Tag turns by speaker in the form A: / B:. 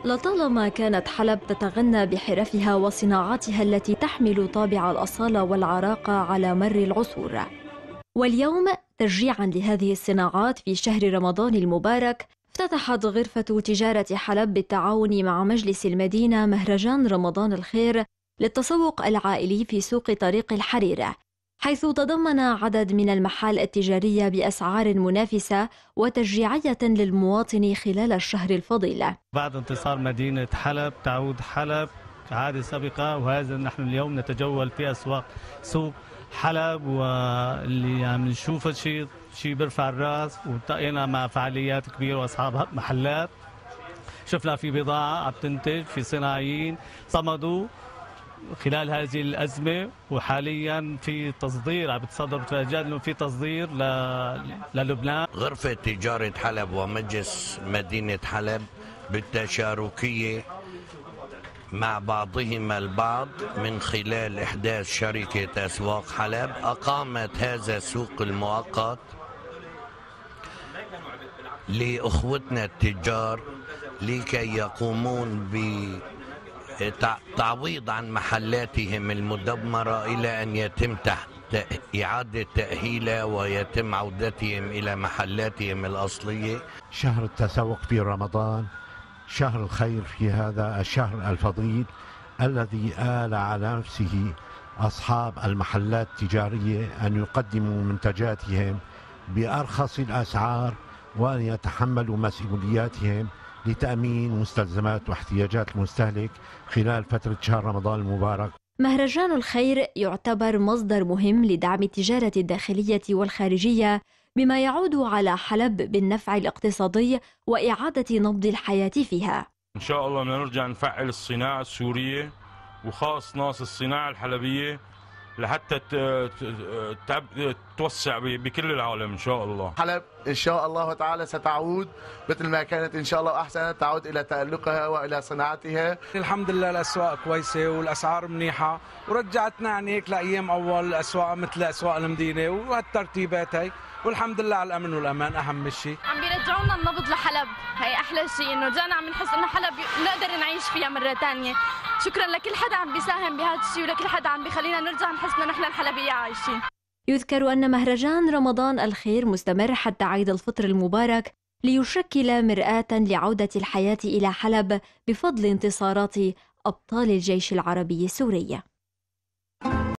A: لطالما كانت حلب تتغنى بحرفها وصناعاتها التي تحمل طابع الأصالة والعراقة على مر العصور. واليوم تشجيعا لهذه الصناعات في شهر رمضان المبارك، افتتحت غرفة تجارة حلب بالتعاون مع مجلس المدينة مهرجان رمضان الخير للتسوق العائلي في سوق طريق الحريرة، حيث تضمن عدد من المحال التجارية بأسعار منافسة وتشجيعية للمواطن خلال الشهر الفضيل.
B: بعد انتصار مدينة حلب تعود حلب كعادة سابقة، وهذا نحن اليوم نتجول في أسواق سوق حلب، واللي عم نشوفه شيء بيرفع الراس. والتقينا مع فعاليات كبيرة وأصحاب محلات، شفنا في بضاعة عم تنتج، في صناعيين صمدوا خلال هذه الأزمة، وحاليا في تصدير عم بتصدر متفاجئ انه في تصدير للبنان.
C: غرفة تجارة حلب ومجلس مدينة حلب بالتشاركية مع بعضهما البعض من خلال إحداث شركة أسواق حلب أقامت هذا السوق المؤقت لأخوتنا التجار لكي يقومون بتعويض عن محلاتهم المدمرة إلى أن يتم إعادة تأهيلها ويتم عودتهم إلى محلاتهم الأصلية.
D: شهر التسوق في رمضان شهر الخير، في هذا الشهر الفضيل الذي آل على نفسه أصحاب المحلات التجارية أن يقدموا منتجاتهم بأرخص الأسعار وأن يتحملوا مسؤولياتهم لتأمين مستلزمات واحتياجات المستهلك خلال فترة شهر رمضان المبارك.
A: مهرجان الخير يعتبر مصدر مهم لدعم التجارة الداخلية والخارجية، بما يعود على حلب بالنفع الاقتصادي وإعادة نبض الحياة فيها.
E: إن شاء الله بدنا نرجع نفعل الصناعة السورية وخاص ناس الصناعة الحلبية لحتى توسع بكل العالم إن شاء الله.
F: حلب إن شاء الله تعالى ستعود مثل ما كانت إن شاء الله أحسن، تعود إلى تألقها وإلى صناعتها.
G: الحمد لله الأسواق كويسة والأسعار منيحة، ورجعتنا يعني هيك لأيام أول الأسواق مثل أسواق المدينة وهالترتيبات هي، والحمد لله على الأمن والأمان أهم شيء.
H: عم بيرجعونا النبض لحلب، هي أحلى شيء إنه رجعنا عم نحس إنه حلب نقدر نعيش فيها مرة ثانية. شكرا لكل حدا عم بيساهم بهذا الشيء ولكل حدا عم بيخلينا نرجع نحس إنه نحن الحلبية عايشين.
A: يذكر أن مهرجان رمضان الخير مستمر حتى عيد الفطر المبارك، ليشكل مرآة لعودة الحياة إلى حلب بفضل انتصارات أبطال الجيش العربي السوري.